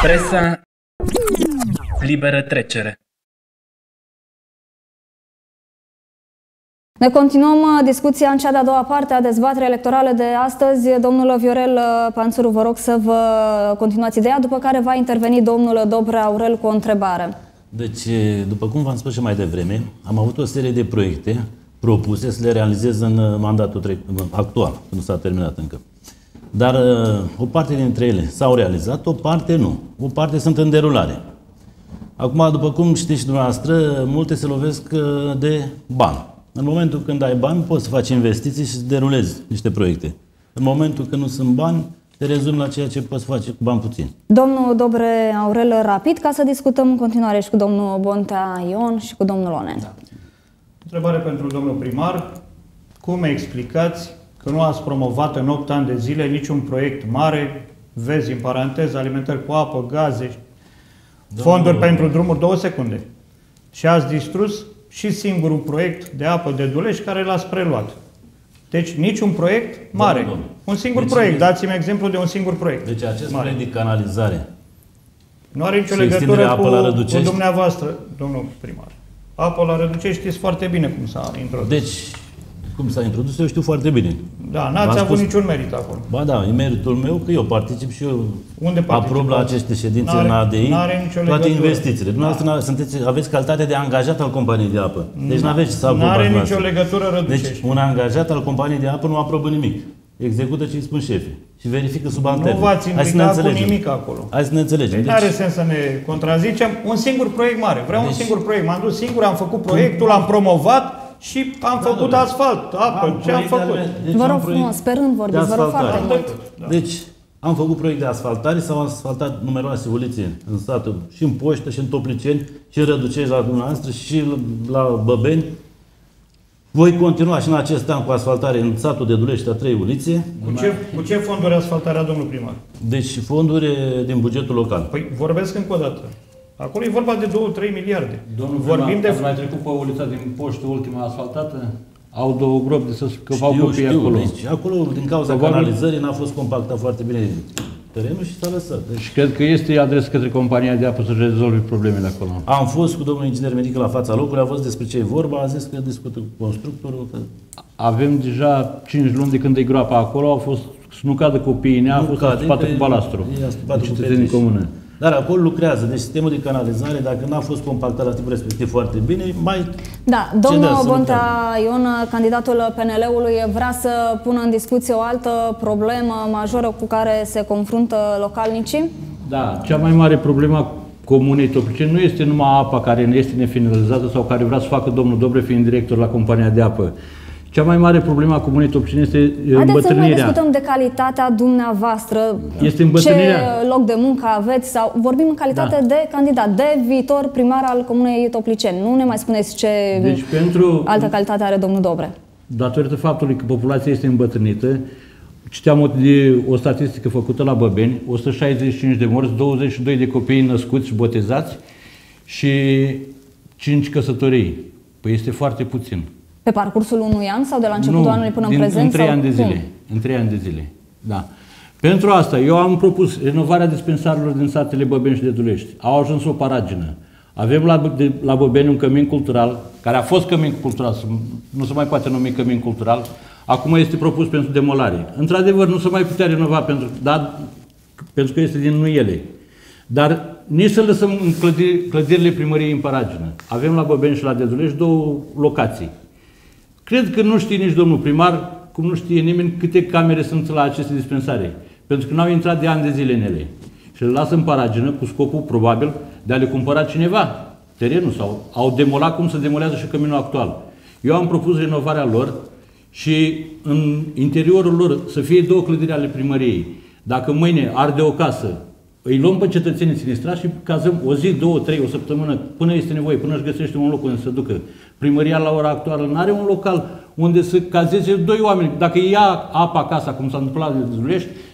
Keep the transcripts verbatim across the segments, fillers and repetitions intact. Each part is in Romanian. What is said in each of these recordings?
Presa, liberă trecere. Ne continuăm discuția în cea de-a doua parte a dezbaterii electorale de astăzi. Domnul Viorel Panțuru, vă rog să vă continuați ideea, după care va interveni domnul Dobre Aurel cu o întrebare. Deci, după cum v-am spus și mai devreme, am avut o serie de proiecte propuse să le realizez în mandatul actual, nu s-a terminat încă. Dar o parte dintre ele s-au realizat, o parte nu. O parte sunt în derulare. Acum, după cum știți și dumneavoastră, multe se lovesc de bani. În momentul când ai bani, poți să faci investiții și să derulezi niște proiecte. În momentul când nu sunt bani, te rezumi la ceea ce poți face cu bani puțini. Domnul Dobre Aurel, rapid, ca să discutăm în continuare și cu domnul Bontea Ion și cu domnul Onen. Da. Întrebare pentru domnul primar. Cum explicați că nu ați promovat în opt ani de zile niciun proiect mare, vezi în paranteză, alimentări cu apă, gaze, fonduri pentru drumuri, două secunde. Și ați distrus și singurul proiect de apă de Dulești care l-ați preluat. Deci niciun proiect mare. Domnul, domnul. Un singur deci, proiect. Dați-mi exemplu de un singur proiect. Deci acest mare. proiect de canalizare nu are nicio legătură cu, cu dumneavoastră, domnul primar. Apa la Răducești știți foarte bine cum s-a introdus. Deci, cum s-a introdus, eu știu foarte bine. Da, n-ați avut niciun merit acolo. Ba da, e meritul meu că eu particip și eu Unde aprob la aceste ședințe în A D I toate investițiile. Dumneavoastră sunteți, aveți calitate de angajat al companiei de apă. Deci nu aveți să aprobați. Nu are nicio legătură Răducești. Deci un angajat al companiei de apă nu aprobă nimic. Execută ce îi spun șefii și verifică subaltern. Nu v-ați implicat cu nimic acolo. Hai să ne înțelegem. Deci, nu are sens să ne contrazicem. Un singur proiect mare. Vreau deci, un singur proiect. M-am dus singur, am făcut proiectul, l-am promovat și am da, făcut da, asfalt, apă. Am ce am făcut? Deci vă rog frumos, sperând vorbiți, vă rog foarte mult. Da. Deci, am făcut proiect de asfaltare, s-au asfaltat numeroase ulițe în satul, și în Poștă, și în Topliceni, și în Răducești la dumneavoastră, și la Băbeni. Voi continua și în acest an cu asfaltare în satul de Dulești a trei ulițe. Cu ce, cu ce fonduri asfaltarea, domnul primar? Deci fonduri din bugetul local. Păi vorbesc încă o dată. Acolo e vorba de două trei miliarde. Domnul Vorbim primar, de... mai trecut pe ulița din Poștă, ultima asfaltată? Au două gropi de să scăpau copiii acolo. Deci, acolo, din cauza Probabil... canalizării, n-a fost compactat foarte bine terenul și s-a lăsat. Deci... Și cred că este adres către compania de apă să rezolve problemele acolo. Am fost cu domnul inginer medic la fața locului, a văzut despre ce e vorba, a zis că discută cu constructorul. Că... Avem deja cinci luni de când e groapa acolo, au fost să nu cadă copiii în ea, a fost astupată cu balastru de cetățenii comune. Dar acolo lucrează, deci sistemul de canalizare, dacă n-a fost compactat la timpul respectiv foarte bine, mai... Da, domnul Bontea Ion, candidatul P N L-ului, vrea să pună în discuție o altă problemă majoră cu care se confruntă localnicii? Da, cea mai mare problemă a comunei Topliceni nu este numai apa care este nefinalizată sau care vrea să facă domnul Dobre fiind director la compania de apă. Cea mai mare problemă a comunei Topliceni este Haideți îmbătrânirea. Haideți să nu discutăm de calitatea dumneavoastră, este îmbătrânirea. Ce loc de muncă aveți, sau vorbim în calitate da. de candidat, de viitor primar al comunei Topliceni. Nu ne mai spuneți ce deci, pentru, altă calitate are domnul Dobre. Datorită faptului că populația este îmbătrânită, citeam o, de, o statistică făcută la Băbeni, o sută șaizeci și cinci de morți, douăzeci și doi de copii născuți și botezați și cinci căsătorii. Păi este foarte puțin. Pe parcursul unui an sau de la începutul nu, anului până din, în prezent? În trei sau ani de zile. Cum? În trei ani de zile. Da. Pentru asta, eu am propus renovarea dispensarilor din satele Băbeni și de Dulești. Au ajuns o paragină. Avem la, de, la Băbeni un cămin cultural, care a fost cămin cultural, nu se mai poate numi cămin cultural, acum este propus pentru demolare. Într-adevăr, nu se mai putea renova pentru, da, pentru că este din nuiele. Dar nici să lăsăm în clădiri, clădirile primăriei în paragină. Avem la Băbeni și la de Dulești două locații. Cred că nu știe nici domnul primar, cum nu știe nimeni, câte camere sunt la aceste dispensare. Pentru că nu au intrat de ani de zile în ele. Și le lasă în paragină cu scopul, probabil, de a le cumpăra cineva terenul sau au demolat cum se demolează și căminul actual. Eu am propus renovarea lor și în interiorul lor să fie două clădiri ale primăriei. Dacă mâine arde o casă, îi luăm pe cetățenii sinistrați și cazăm o zi, două, trei, o săptămână, până este nevoie, până își găsește un loc unde să ducă. Primăria la ora actuală nu are un local unde să cazeze doi oameni. Dacă ia apa acasă, cum s-a întâmplat de Dulești,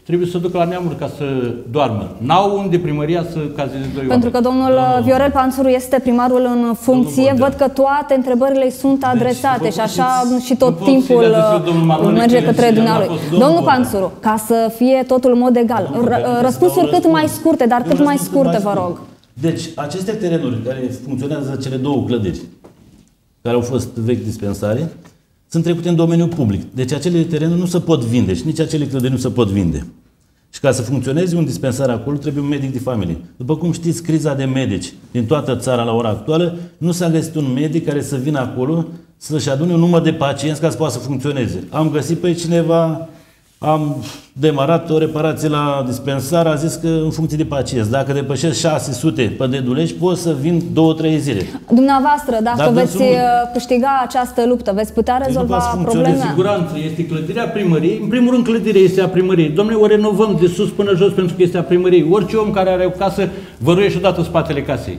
trebuie să ducă la neamuri ca să doarmă. N-au unde primăria să cazeze doi oameni. Pentru că domnul Domnul Viorel Panțuru este primarul în funcție, văd că toate întrebările îi sunt adresate Deci, și așa știți, și tot nu pot timpul fi adresat domnul Manole, merge că către el dumnealui. a fost domnul Domnul Bogdan. Panțuru, ca să fie totul în mod egal, Domnul Bogdan, răspunsuri să dau cât mai răspuns. scurte, dar Eu cât mai răspuns cât scurte, mai vă scurt. rog. Deci, aceste terenuri care funcționează, cele două clădiri, care au fost vechi dispensare, sunt trecute în domeniul public. Deci acele terenuri nu se pot vinde și nici acele clădiri nu se pot vinde. Și ca să funcționeze un dispensar acolo, trebuie un medic de familie. După cum știți, criza de medici din toată țara la ora actuală, nu s-a găsit un medic care să vină acolo să-și adune un număr de pacienți ca să poată să funcționeze. Am găsit pe cineva, am demarat o reparație la dispensar, a zis că în funcție de pacienți, dacă depășesc șase sute pe Dedulești, pot să vin două trei zile. Dumneavoastră, dacă Dar veți dânsul nu- uh, câștiga această luptă, veți putea nu rezolva poate să Cu funcționeze. problema? siguranță, este clădirea primăriei. În primul rând, clădirea este a primăriei. Dom'le, o renovăm de sus până jos pentru că este a primăriei. Orice om care are o casă, văruiește odată spatele casei.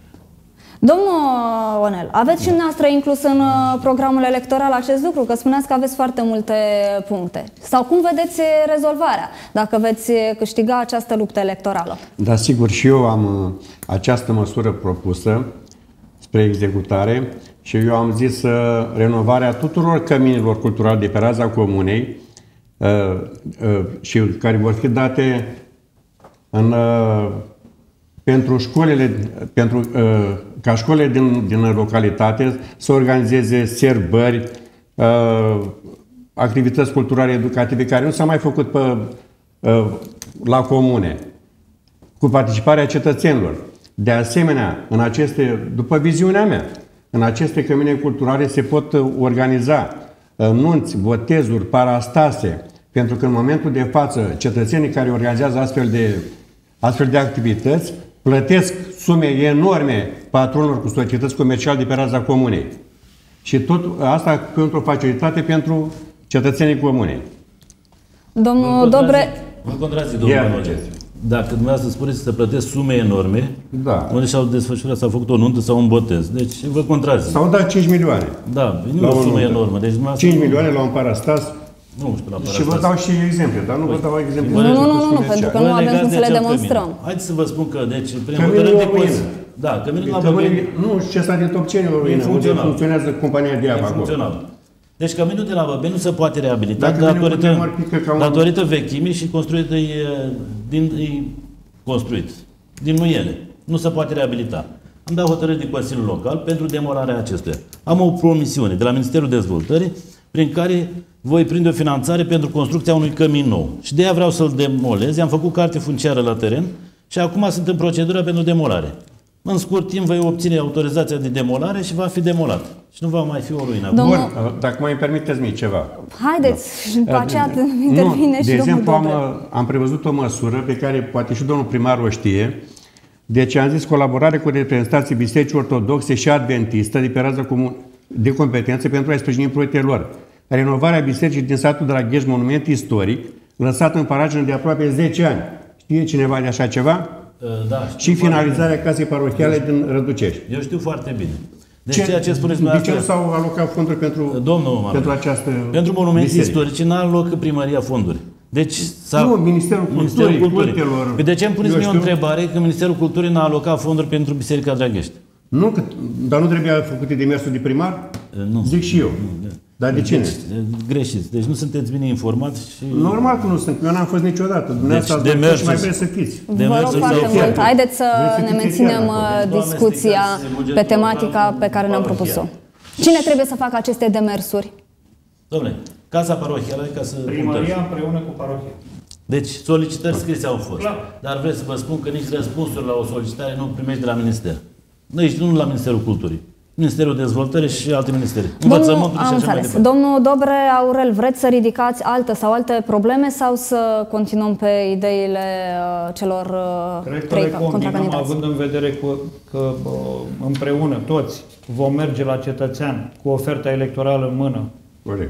Domnul Onel, aveți și dumneavoastră inclus în uh, programul electoral acest lucru, că spuneați că aveți foarte multe puncte. Sau cum vedeți rezolvarea, dacă veți câștiga această luptă electorală? Da, sigur, și eu am uh, această măsură propusă spre executare și eu am zis uh, renovarea tuturor căminilor culturale de pe raza comunei uh, uh, și care vor fi date în, uh, pentru școlile, pentru, uh, ca școlile din, din localitate să organizeze serbări, uh, activități culturale educative care nu s-au mai făcut pe, uh, la comune, cu participarea cetățenilor. De asemenea, în aceste, după viziunea mea, în aceste cămine culturale se pot organiza uh, nunți, botezuri, parastase, pentru că în momentul de față cetățenii care organizează astfel de, astfel de activități plătesc sume enorme patronilor cu societăți comerciale de pe raza comunei. Și tot asta pentru o facilitate pentru cetățenii comunei. Domnul Dobre, Vă contrazic, domnul Ia Manole. ziceți. Dacă dumneavoastră spuneți să plătesc sume enorme, Da. unde și-au desfășurat, s-au făcut o nuntă sau un botez. Deci vă contrazic. S-au dat cinci milioane. Da, nu La e o o sumă nuntă. enormă. Deci dumneavoastră cinci nu- milioane la un parastas. Nu știu la Și vă dau și exemple, dar nu vă dau exemple. Bă, nu, nu, nu, nu, comerciale. pentru că Vă nu avem legați cum de să le acel demonstrăm. cămin. Haideți să vă spun că, deci, prin Căminul hotărâre de la Ruină. Consiliu. Da, căminul la Căminul- Băbeni Nu, ce s-a din Topcenilor Ruină, unde funcțional. funcționează compania de e apă acolo. funcțional. Deci căminul de la Băbeni nu se poate reabilita Dacă vine datorită, un primar, pică ca un- datorită vechimii și construit e, din, e construit din nuiele. Nu se poate reabilita. Am dat hotărâre de Consiliul Local pentru demolarea acestuia. Am o promisiune de la Ministerul Dezvoltării prin care voi prinde o finanțare pentru construcția unui cămin nou. Și de aia vreau să-l demolez. I-am făcut carte funciară la teren și acum sunt în procedură pentru demolare. În scurt timp voi obține autorizația de demolare și va fi demolat. Și nu va mai fi o ruină. Domnul- Bun, dacă mai permiteți mie ceva. Haideți, și după aceea Nu, intervine de și domnul exemplu, am, Dobre. am prevăzut o măsură pe care poate și domnul primar o știe. Deci am zis colaborare cu reprezentanții Bisericii Ortodoxe și Adventiste de pe raza comun- de competență pentru a sprijini proiectele lor. Renovarea bisericii din satul Dragheș, monument istoric, lăsat în paragină de aproape zece ani. Știe cineva de așa ceva? Da, Și finalizarea casei parohiale din Răducești. Eu știu foarte bine. Deci ceea ce spuneți de ce nu dumneavoastră, s-au alocat fonduri pentru, domnul Manole, pentru această pentru monumente biserică? istorice n-a loc primăria fonduri. Deci s-a... Nu, Ministerul Culturii, cultelor, Păi de ce îmi puneți eu mie o știu. întrebare că Ministerul Culturii n-a alocat fonduri pentru Biserica Draghești? Nu, că, dar nu trebuia făcute demersul de primar? Nu. Zic și eu. Dar de cine? Deci, greșiți. Deci nu sunteți bine informați și... Normal că nu sunt. Eu n-am fost niciodată. Dumneavoastră Deci, ați fost și mai demersul- vreți să fiți. de Vă mers rog să foarte se mult, ofere. haideți să Vreți să ne fiți menținem chiar acolo. uh, Deci, nu discuția amestecați bugetul pe tematica local pe care ne-am cu propus-o. parohia. Cine trebuie să facă aceste demersuri? Dom'le, Casa Parohială e ca să... Primăria împreună cu parohia. Deci solicitări scrise au fost. Clar. Dar vreau să vă spun că nici răspunsuri la o solicitare nu primești de la Minister. Nici nu la Ministerul Culturii. Ministerul Dezvoltării și alte ministere. Domnul, Învățământul și am așa mai înțeles. departe. Domnul Dobre Aurel, vreți să ridicați altă sau alte probleme sau să continuăm pe ideile uh, celor uh, Cred că trei le combinăm, contracandidați? având în vedere că, că bă, împreună toți vom merge la cetățean cu oferta electorală în mână. Corect.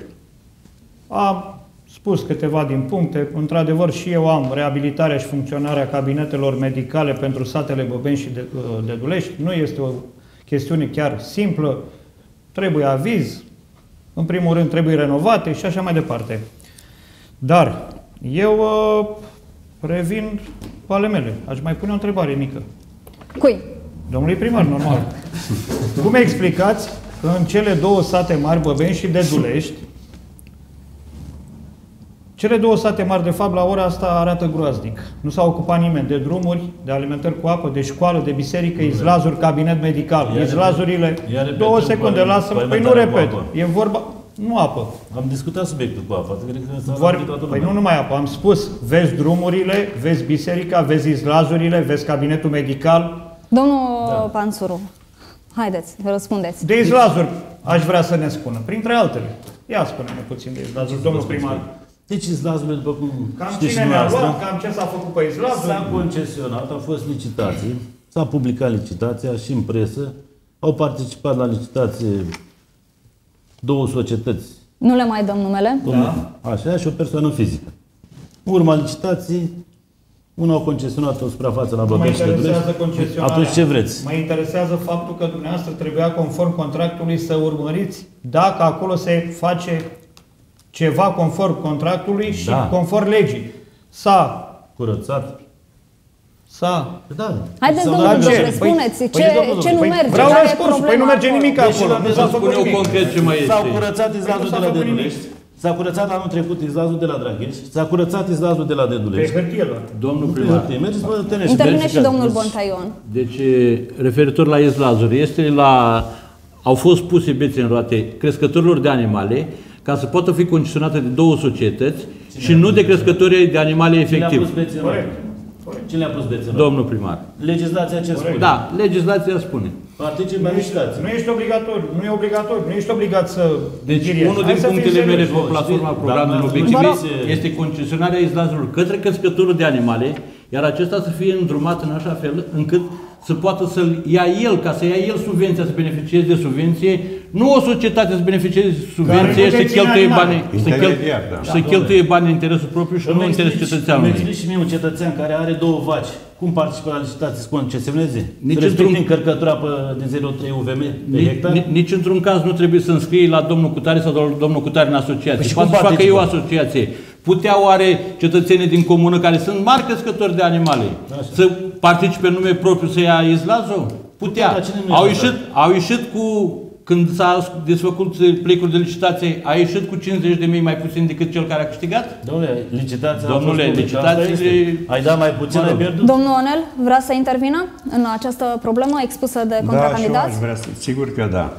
Am spus câteva din puncte. Într-adevăr, și eu am reabilitarea și funcționarea cabinetelor medicale pentru satele Băbeni și Dedulești. Nu este o chestiune chiar simplă. Trebuie aviz, în primul rând trebuie renovate și așa mai departe. Dar Eu uh, revin cu ale mele. Aș mai pune o întrebare mică. Cui? Domnului primar, normal. Cum explicați că în cele două sate mari, Băbeni și Dedulești, cele două sate mari, de fapt, la ora asta arată groaznic. Nu s-a ocupat nimeni de drumuri, de alimentări cu apă, de școală, de biserică, izlazuri, cabinet medical. Iar Izlazurile... iar Două repetăm secunde, cu lasă Păi nu alimentarea cu repet. apă. E vorba... Nu apă. Am discutat subiectul cu apa. Cred că s-a Vor... toată Păi lumea. nu numai apă. Am spus, vezi drumurile, vezi biserica, vezi izlazurile, vezi cabinetul medical. Domnul Da. Pansuru, haideți, răspundeți. De izlazuri aș vrea să ne spună, printre altele. Ia spune-ne puțin de izlazuri, domnul primar. Deci izlazurile, după cum Cam știți și cine ne-a dumneavoastră, luat, cam ce s-a făcut pe izlazuri. s-a concesionat, au fost licitații, s-a publicat licitația și în presă, au participat la licitație două societăți, Nu le mai dăm numele? Da. așa, și o persoană fizică. În urma licitației, unul a concesionat o suprafață la Nu mă Băbești și interesează Dedulești. concesionarea. Atunci ce vreți? Mă interesează faptul că dumneavoastră trebuia, conform contractului, să urmăriți dacă acolo se face ceva conform contractului și Da. conform legii. S-a... Curățat? S-a... Da. Haideți, S-au domnul dat Bănș, greșeli. răspundeți, Păi, ce, domnul, ce nu păi, merge, Vreau care e răspuns, problema păi nu merge acolo? nimic Deci, acolo. la- Nu s-a Vă făcut spun eu nimic. concret ce mai S-au este. curățat izlazul Nu de s-a la făcut Dedulești, s-a curățat anul trecut izlazul de la Draghești, s-a curățat izlazul de la Pe Dedulești. hârtie doar. Domnul Nu pe primar. hârtie, mergeți pe teren și Intervine și verificați. domnul Deci, Bontaion. Deci, referitor la izlazuri, este la... Au fost puse bețe în roate crescătorilor de animale ca să poată fi concesionate de două societăți și nu de crescătorii de animale Cine a efectiv. pus bețe în roate? Cine a pus bețe în roate? Domnul primar. Legislația ce spune? Da, legislația spune. Participă la licitație. Nu ești obligatoriu, nu e obligatoriu, nu ești obligat să Deci, închiriezi. unul Hai din să fim punctele mele serioși. pe platforma Știi? programului Dar obiectiv vă rog. este concesionarea izlazurilor către crescătorul de animale, iar acesta să fie îndrumat în așa fel încât să poată să-l ia el, ca să ia el subvenția, să beneficieze de subvenție, nu o societate să beneficieze de subvenție Care nu și să deține cheltuie animale. banii, să, chel, Intermediar, da. să cheltuie banii în interesul propriu și nu în interesul Îmi cetățeanului. explici și mie un cetățean care are două vaci. Cum participă la licitație să concesioneze? Nici Să respecte într-un- încărcătura pe, din zero virgulă trei U V M de Nici, hectar? ni- nici într-un caz nu trebuie să înscrii la domnul Cutare sau la domnul Cutare în asociație. Păi și Poate cum să facă participă? eu asociație. Putea oare cetățenii din comună care sunt mari crescători de animale Așa. să participe în nume propriu să ia izlazul? Putea. Dar cine nu Au ia ieșit, au ieșit cu, când s-a desfăcut plecuri de licitație, a ieșit cu cincizeci de mii mai puțin decât cel care a câștigat? Domnule, licitația Domnule, a fost publică, licitațiile- asta este. Ai dat mai puțin, Mă ai rog. pierdut. Domnul Onel, vrea să intervină în această problemă expusă de Da, și eu contracandidați? aș vrea să, sigur că da.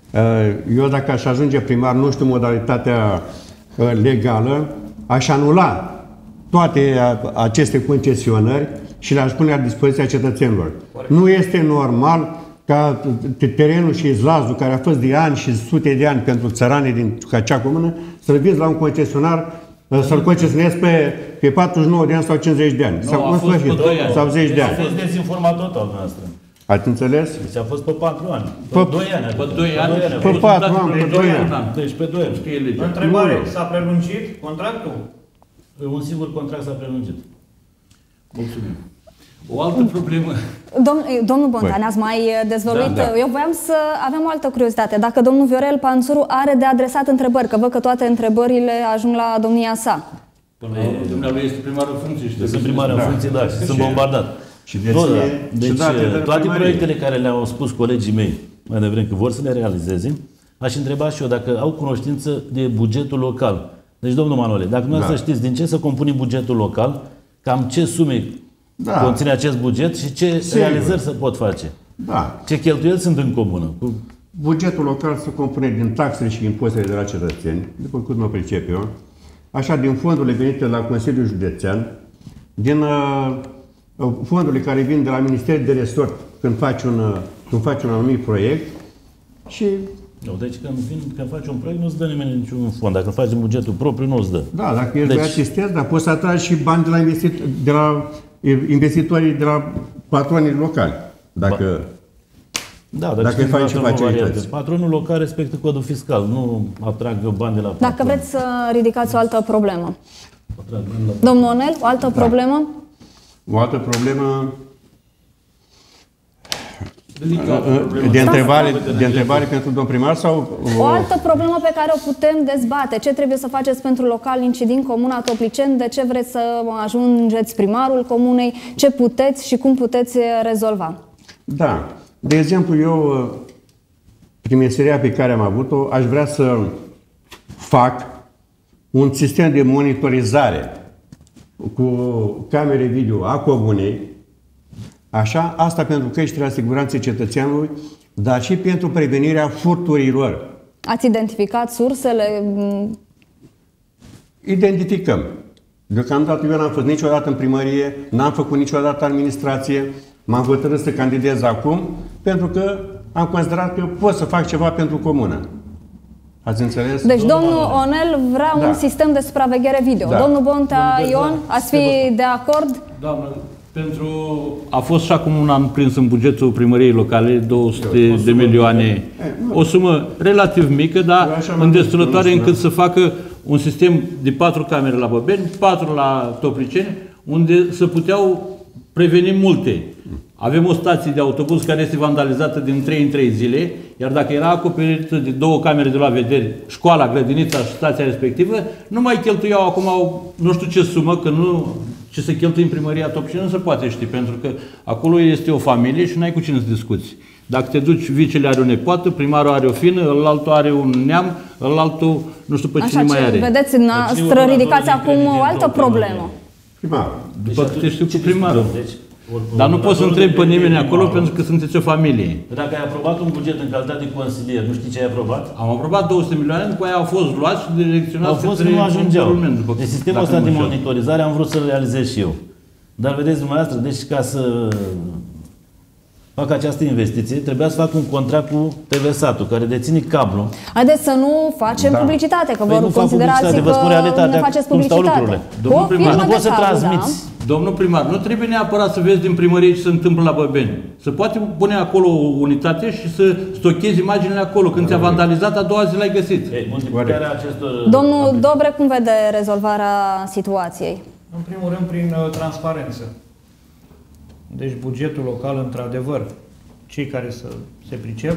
Eu dacă aș ajunge primar, nu știu modalitatea uh, legală, aș anula toate uh, aceste concesionări și le-aș pune la dispoziția cetățenilor. Nu este normal ca terenul și izlazul, care a fost de ani și sute de ani pentru țăranii din acea comună, să-l vinzi la un concesionar, uh, să-l concesionezi pe, pe patruzeci și nouă de ani sau cincizeci de ani. Nu, sau, a cum fost să pe fie, doi ani. sau zece de A ani. fost dezinformat total noastră. Ați înțeles? Deci a fost pe patru ani. Pe Pe- doi ani. Pe doi ani. Pe Pe patru ani, pe doi ani. Deci pe doi ani. Știe legea. Întrebare, Nu. s-a prelungit contractul? Un singur contract s-a prelungit. Mulțumim. O altă problemă. Domn, domnul Bontan, ați mai dezvăluit. Da, da. Eu voiam să avem o altă curiozitate. Dacă domnul Viorel Pansuru are de adresat întrebări, că văd că toate întrebările ajung la domnia sa. Până la urmă, dumnealui este primarul funcției și Deci sunt trebuie să- primar în funcție, da, și sunt bombardat. Și Nu, deține- da. și Deci date de toate primărie. proiectele care le-au spus colegii mei mai devreme că vor să le realizeze, aș întreba și eu dacă au cunoștință de bugetul local. Deci, domnul Manole, dacă nu Da. să știți din ce să compune bugetul local, cam ce sume Da. conține acest buget și ce Sigur. realizări se pot face. Da. Ce cheltuieli sunt în comună. Cu- Bugetul local se compune din taxele și impozitele de la cetățeni, după cât mă pricep eu, așa din fondurile venite la Consiliul Județean, din uh, fondurile care vin de la Ministerul de Resort când faci un, uh, când faci un anumit proiect și, Nu, deci când, vin, când faci un proiect, nu-ți dă nimeni niciun fond. Dacă faci din bugetul propriu, nu-ți dă. da, dacă ești Deci- deci, asistent, dar poți să atragi și bani de la, investit, de la investitorii, de la patronii locali. Dacă, Da, dar Dacă știți faci dumneavoastră și o facilități. variantă. Patronul local respectă codul fiscal, nu atrag eu bani de la patron. Dacă vreți să ridicați o altă problemă. Atrag bani la Domnul Onel, o altă problemă? o altă problemă, De întrebare, de întrebare pentru domn primar sau... O altă problemă pe care o putem dezbate. Ce trebuie să faceți pentru localnicii din comuna Topliceni? De ce vreți să ajungeți primarul comunei? Ce puteți și cum puteți rezolva? Da. De exemplu, eu, prin meseria pe care am avut-o, aș vrea să fac un sistem de monitorizare cu camere video a comunei, așa, asta pentru creșterea siguranței cetățeanului, dar și pentru prevenirea furturilor. Ați identificat sursele? Identificăm. Deocamdată eu n-am fost niciodată în primărie, n-am făcut niciodată administrație, m-am hotărât să candidez acum, pentru că am considerat că pot să fac ceva pentru comună. Ați înțeles? Deci domnul Onel vrea Da. un sistem de supraveghere video. Da. Domnul Bontea, Domnul Ion, Bontea, ați fi de acord? Doamnă, pentru... A fost și acum un an prins în bugetul primăriei locale două sute de milioane. O sumă relativ mică, dar îndestulătoare încât să facă un sistem de patru camere la Băbeni, patru la Topliceni, unde să puteau preveni multe. Avem o stație de autobuz care este vandalizată din trei în trei zile, iar dacă era acoperită de două camere de la vedere, școala, grădinița și stația respectivă, nu mai cheltuiau acum nu știu ce sumă, că nu ce se cheltuie în primăria Topliceni nu se poate ști, pentru că acolo este o familie și n-ai cu cine să discuți. Dacă te duci, vicele are o nepoată, primarul are o fină, ălaltul are un neam, ălaltul nu știu pe cine Așa, mai are. vedeți, noastră ridicați acum o altă problemă. Primar. După câte știu cu primarul. Deci, Dar nu poți să întrebi pe nimeni acolo pentru că sunteți o familie. Dacă ai aprobat un buget în calitate de consilier, nu știi ce ai aprobat? Am aprobat două sute milioane, după aia au fost luați și direcționați Au fost către nu ajungeau. Parlament, după- Deci sistemul dacă ăsta nu de înșel. monitorizare am vrut să-l realizez și eu. Dar vedeți dumneavoastră, deci ca să fac această investiție, trebuia să fac un contract cu T V Sat-ul, care deține cablu. Haideți să nu facem Da. publicitate, că Păi vă nu fac considerați publicitate, vă spun că realitatea, ne faceți cum stau publicitate. lucrurile. Cu Domnul o primar, firmă nu de poți să cablu, transmiți. da? Domnul primar, nu trebuie neapărat să vezi din primărie ce se întâmplă la Băbeni. Se poate pune acolo o unitate și să stochezi imaginile acolo. Când ți-a vandalizat, a doua zi l-ai găsit. Ei, multiplicarea acestor... Domnul Dobre, cum vede rezolvarea situației? În primul rând, prin uh, transparență. Deci bugetul local, într-adevăr, cei care să se pricep,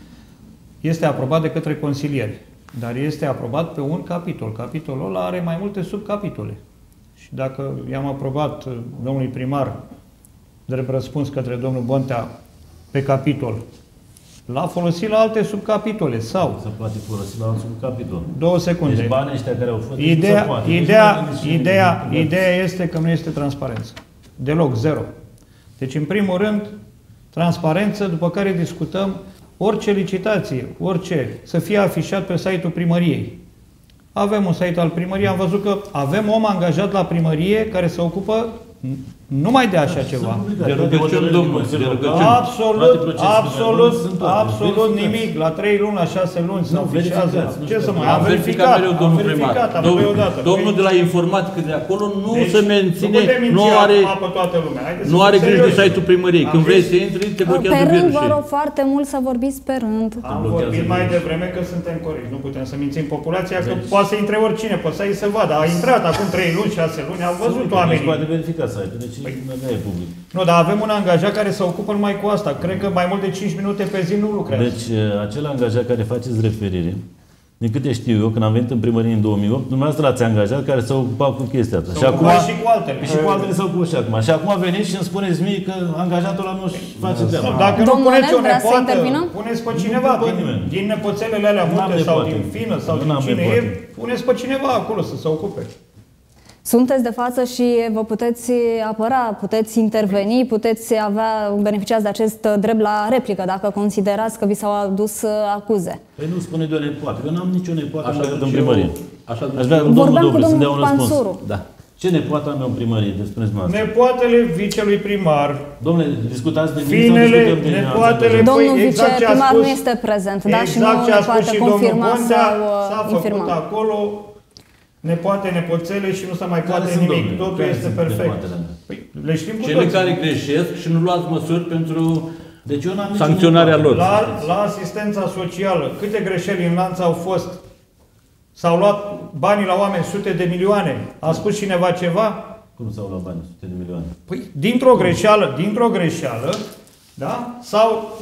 este aprobat de către consilieri, dar este aprobat pe un capitol. Capitolul ăla are mai multe subcapitole. Și dacă i-am aprobat uh, domnului primar, drept răspuns către domnul Bontea, pe capitol, l-a folosit la alte subcapitole sau... Se poate folosi la un subcapitol. Două secunde. Deci banii ăștia care au fost... Ideea, se poate. Deci ideea, nu mai gândiți și ideea, nimic. ideea este că nu este transparență. Deloc, zero. Deci, în primul rând, transparență, după care discutăm orice licitație, orice, să fie afișat pe site-ul primăriei. Avem un site al primăriei, am văzut că avem om angajat la primărie care se ocupă numai de așa ceva. De rugăciuni, domnul, de rugăciuni. Absolut, absolut, absolut nimic. La trei luni, la șase luni se afișează. Ce să mai Am verificat mereu, am domnul verificat, primar. am Domnul, odată. domnul de la informatică de acolo nu Deci, se menține, nu, putem nu minți are, acum pe toată lumea. Haideți nu să are fim grijă de serioși. site-ul primăriei. Am Când vrei zis- să intri, te Pe blochează rând, vă virusul. rog foarte mult să vorbiți pe rând. Am vorbit mai devreme că suntem corecți. Nu putem să mințim populația, că poate să intre oricine, poate să îi se vadă. A intrat acum trei luni, șase luni, au văzut Deci oamenii. poate verifica site-ul, deci nu e public. Nu, dar avem un angajat care se ocupă numai cu asta. Cred că mai mult de cinci minute pe zi nu lucrează. Deci, acel angajat care faceți referire, din câte știu eu, când am venit în primărie în două mii opt, dumneavoastră l-ați angajat care s-a ocupat cu chestia asta. Se ocupa și cu altele. Și cu altele s-au ocupat și acum. Și acum veniți și îmi spuneți mie că angajatul ăla nu-și face treaba. Nu, dacă nu Domnul puneți Onel o vrea să nepoată, intervină? puneți pe cineva Nu pot din, nimeni. din nepoțelele alea N-am multe sau nepoate. din fină sau Nu din n-am cine e, nepoate. puneți pe cineva acolo să se ocupe. Sunteți de față și vă puteți apăra, puteți interveni, puteți avea, beneficiați de acest drept la replică, dacă considerați că vi s-au adus acuze. Păi nu spune de o nepoată, că eu n-am nicio nepoată Așa angajată în zic și eu. primărie. Așa zic Aș și vrea eu. cu domnul Vorbeam cu Dobre să-mi dea un domnul răspuns. Pansuru. Da. Ce nepoată am eu în primărie? Despre dumneavoastră. Nepoatele vicelui primar, Domnule, discutați de mine sau finele, discutăm de nepoatele, alții? Domnul păi, exact ce a viceprimar spus- nu este prezent, da, și nu exact ce a ne spus poate și domnul confirma Bontea, sau uh, s-a făcut infirma. acolo nepoate, nepoțele și nu se mai Care poate sunt, nimic. domnule? Totul Care este sunt perfect. nepoatele mele? Păi, le știm cu Cele toții. care greșesc și nu luați măsuri pentru Deci eu n-am nicio sancționarea nepoată. lor. La, la asistența socială, câte greșeli în lanț au fost? S-au luat banii la oameni, sute de milioane. A spus cineva ceva? Cum s-au luat bani, sute de milioane? Păi, dintr-o greșeală, dintr-o greșeală, da? Sau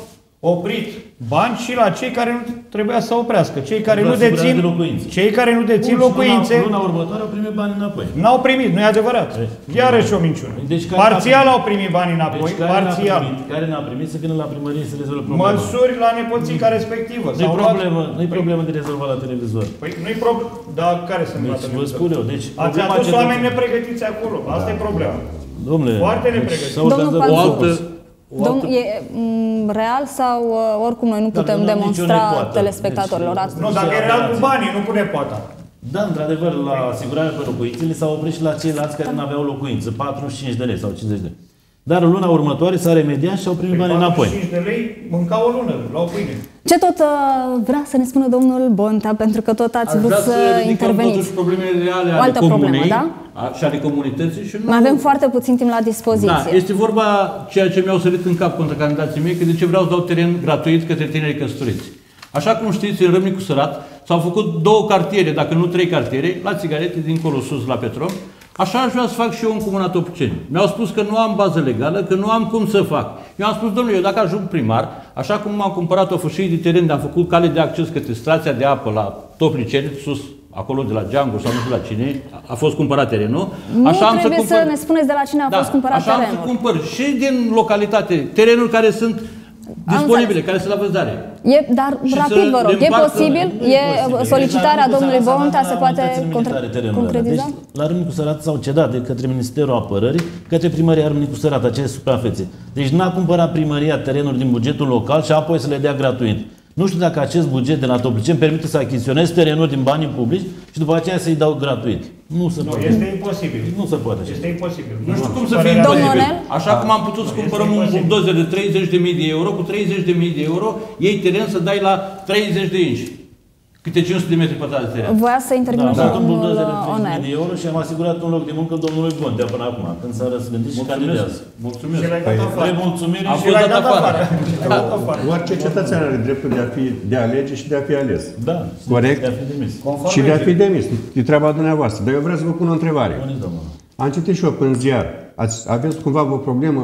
oprit bani și la cei care nu trebuia să oprească. Cei care nu asigurare dețin, de locuințe. cei care nu dețin Bun, și locuințe, Luna, luna următoare au primit bani înapoi. n-au primit, nu e adevărat. Iarăși o minciună. Deci care Parțial n-a au primit bani înapoi, Deci care parțial. n-a primit, care n-a primit să vină la primărie să rezolve problema. Măsuri la nepoțica respectivă. Nu-i S-au luat- problemă, nu-i problemă de rezolvat la televizor. Păi nu-i problemă. Dar care sunt la Deci vă televizor? spun eu, deci Ați problema adus cetățenilor- oameni nepregătiți acolo. Asta e problema. Domnule, Foarte deci nepregătit. s-a organizat Domnul un O Panțu, altă, concurs. o Domn, altă e m, real sau uh, oricum noi nu Dacă putem nu, nici demonstra eu nu poate. telespectatorilor Deci, asta? Nu, dacă era cu banii, nu pune poata. Da, într-adevăr, la asigurarea pe locuințele s-au oprit și la ceilalți care nu aveau locuință, patruzeci și cinci de lei sau cincizeci de lei. Dar în luna următoare s-a remediat și au primit bani înapoi. patruzeci și cinci de lei mânca o lună la o pâine. Ce tot uh, vrea să ne spună domnul Bonta, pentru că tot ați Aș vrut vrea să să ridicăm interveniți. totuși problemele reale O ale altă comunei problemă, da? a- și ale comunității și nu... Mai avem foarte puțin timp la dispoziție. Da, este vorba ceea ce mi-au sărit în cap contra candidații mei, că de ce vreau să dau teren gratuit către tinerii căsătoriți. Așa cum știți, în Râmnicu Sărat s-au făcut două cartiere, dacă nu trei cartiere, la țigarete, dincolo sus, la Petrom. Așa aș vrea să fac și eu în Comuna Topliceni. Mi-au spus că nu am bază legală, că nu am cum să fac. Eu am spus, domnule, eu dacă ajung primar, așa cum am cumpărat o fâșie de teren, de am făcut cale de acces către stația de apă la Topliceni, sus, acolo de la Django sau nu știu la cine, a fost cumpărat terenul. Nu Așa am trebuie să, să, cumpăr... ne spuneți de la cine a da, fost cumpărat așa am terenul. să cumpăr și din localitate, terenuri care sunt disponibile, care sunt la vânzare. E, dar Și rapid, să vă rog, le e împartă- posibil? Nu e E posibil. solicitarea Deci, la domnului Râmnicu Bonta Sărat se n-a poate unități militare contra- terenurile alea. concretiza? Deci, la Râmnicu Sărat s-au cedat de către Ministerul Apărării către primăria Râmnicu Sărat, acele suprafețe. Deci n-a cumpărat primăria terenuri din bugetul local și apoi să le dea gratuit. Nu știu dacă acest buget de la Topliceni permite să achiziționez terenuri din banii publici și după aceea să-i dau gratuit. Nu se Nu, poate. este imposibil. Nu se poate. Este imposibil. Nu știu cum să Părerea fie mea. Domnul imposibil. Onel? Așa cum am putut să Este cumpărăm un imposibil. buldozer de treizeci de mii de euro, cu treizeci de mii de euro, iei teren să dai la treizeci de inci. Câte cinci sute de metri pătrați de teren. Voia să intervină Am și dat un domnul buldozer de treizeci Onel. de euro și am asigurat un loc de muncă domnului Bontea până acum, când s-a răzgândit și candidează. Mulțumesc. Și l-ai dat afară. Trei mulțumiri Am și Și l-ai dat dat afară. afară. L-ai dat afară. Orice cetățean are dreptul de a, fi, de a alege și de a fi ales. da, Corect. de a fi demis. Conform Și de a fi legii. demis. E treaba dumneavoastră. Dar eu vreau să vă pun o întrebare. Puneți, domnul. Am citit și eu în ziar. Ați, aveți cumva o problemă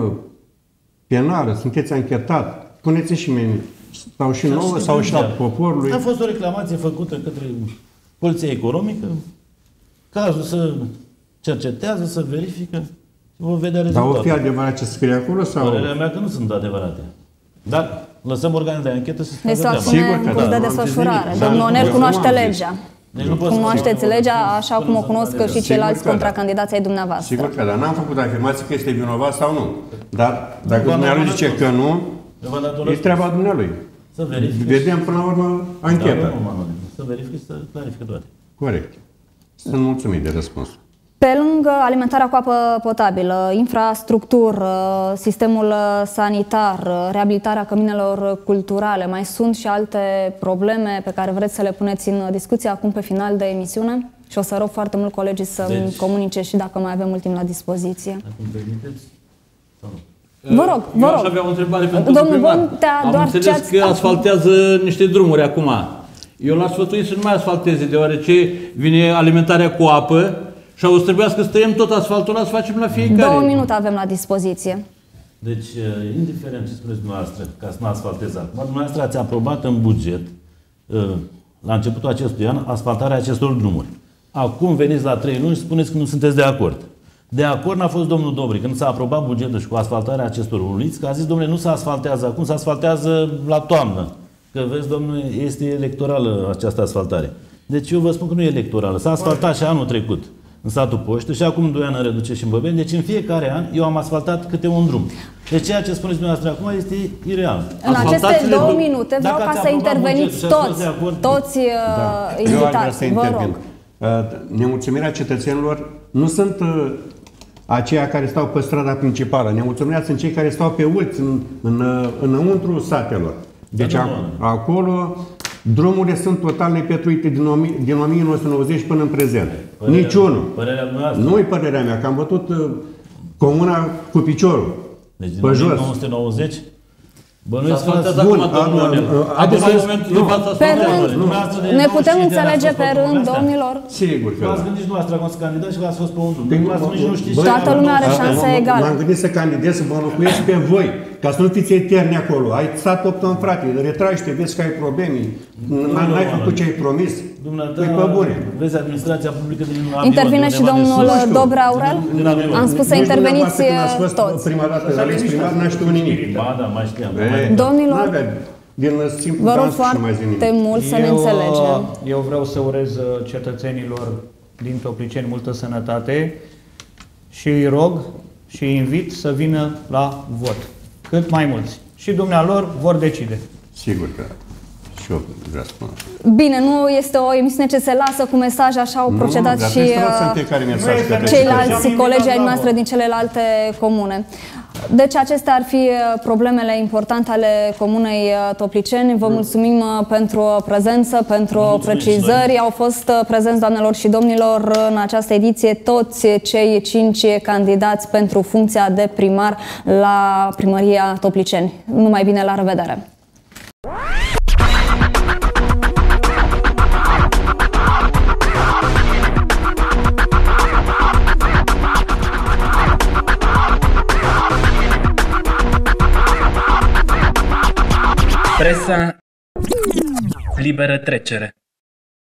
penală? Sunteți anchetat? Puneți și mie. Sau și nouă, sau și la poporului. A fost o reclamație făcută către Poliția Economică. Cazul să cercetează, să verifică și vom vedea Dar o rezultatul. fi adevărat ce scrie acolo? Sau... Părerea mea că nu sunt adevărate. Dar lăsăm organele de anchetă să se facă Este o treaba. acțiune Sigur că în curs da, de nu am zis desfășurare. nimic. Domnul Dar Onel eu cunoaște nu am zis. legea. Deci nu pot să Cunoașteți spun- legea așa cum o să cunosc spun și ceilalți Sigur că da. contracandidați ai dumneavoastră. Sigur că da. N-am făcut afirmații că este vinovat sau nu. Dar dacă v-am dumnealui dat zice un că nu, Eu v-am dat un e răspuns. treaba dumnealui. Să verifice. Vedem până la urmă Da, ancheta. nu, Manuel. Să verifice și să clarifice toate. Corect. Sunt mulțumit de răspuns. Pe lângă alimentarea cu apă potabilă, infrastructură, sistemul sanitar, reabilitarea căminelor culturale, mai sunt și alte probleme pe care vreți să le puneți în discuție acum pe final de emisiune? Și o să rog foarte mult colegii să-mi Deci- comunice și dacă mai avem mult timp la dispoziție. Acum permiteți? Sau nu? Vă rog, vă Eu aș rog. avea o întrebare pentru Domnul primar. Bontea, Am doar înțeles ce ați- că asfaltează niște drumuri acum. Eu l-aș sfătui să nu mai asfalteze, deoarece vine alimentarea cu apă și o să trebuiască să tăiem tot asfaltul ăla, să facem la fiecare. Două minute avem la dispoziție. Deci, uh, indiferent ce spuneți dumneavoastră, ca să nu asfaltezi acum, dumneavoastră ați aprobat în buget, uh, la începutul acestui an, asfaltarea acestor drumuri. Acum veniți la trei luni și spuneți că nu sunteți de acord. De acord n-a fost domnul Dobri. Când s-a aprobat bugetul și cu asfaltarea acestor uliți, că a zis, domnule, nu se asfaltează acum, se asfaltează la toamnă. Că vezi, domnule, este electorală această asfaltare. Deci eu vă spun că nu e electorală. S-a asfaltat și anul trecut în satul Poștă și acum doi ani în Reduce și în Băbeni. Deci în fiecare an eu am asfaltat câte un drum. Deci ceea ce spuneți dumneavoastră acum este ireal. În aceste Asfaltațiile două du- minute vreau Dacă ca ați să aprobat interveniți bugetul și ați fost toți, de acord- toți uh, Da. Eu aș vrea să invitații, vă intervin. rog. Uh, Nemulțumirea cetățenilor nu sunt uh, aceia care stau pe strada principală. Nemulțumirea sunt cei care stau pe ulți, în, în, uh, înăuntru satelor. Deci Da, ac- nu, acolo drumurile sunt total nepetruite din, o mie- din o mie nouă sute nouăzeci până în prezent. Părerea- Niciunul. Părerea dumneavoastră. Nu e părerea mea, că am bătut uh, comuna cu piciorul. Deci din pe jos. o mie nouă sute nouăzeci, S-a bănuiți asfaltat că... acum, Bun, domnul am, Onel. uh, Acum, haideți în să- momentul nu. de față, Pe asfaltează. rând, Dumneavoastră de ne nouăzeci și putem cinci de ani înțelege ați fost pe pe rând, drumul ăsta. domnilor? Sigur că V-ați da. gândit și dumneavoastră acum să candidați și că ați fost pe un drum. Păi, Dumneavoastră nici nu știți băi, ce Toată am lumea are făcut. șanse m-am- egale. M-am gândit să candidez, să vă înlocuiesc pe voi. ca să nu fiți eterni acolo. Ai stat opt ani, frate, retragi-te, vezi că ai probleme, n-ai făcut ce ai promis. Dumneata, Păi pe bune. vezi administrația publică din Intervine și domnul Dobre Aurel? Am spus să interveniți Când ați fost toți. prima dată ales primar, n-a știut nimic. Ba, da, mai știam. E, Domnilor, n-avea, din simplu vă rog dans și nu mai zi nimic. foarte mult să ne Eu, înțelegem. Eu vreau să urez cetățenilor din Topliceni multă sănătate și îi rog și îi invit să vină la vot. Cât mai mulți. Și dumnealor vor decide. Sigur că și eu vreau să spun. Bine, nu este o emisiune ce se lasă cu mesaje, așa au procedat dar și trebuie să lăsăm uh, fiecare mesaj nu către este ceilalți Am colegi ai invitat noastre la din celelalte comune. Deci acestea ar fi problemele importante ale comunei uh, Topliceni. Vă mulțumim uh, pentru prezență, pentru Mulțumim precizări. Au fost uh, prezenți, doamnelor și domnilor, în această ediție toți cei cinci candidați pentru funcția de primar la primăria Topliceni. Numai bine, la revedere! Presa liberă trecere.